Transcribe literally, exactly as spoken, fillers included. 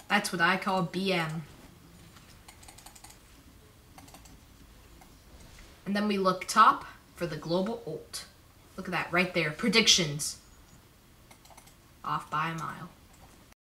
That's what I call B M. And then we look top for the global ult. Look at that right there. Predictions. Off by a mile.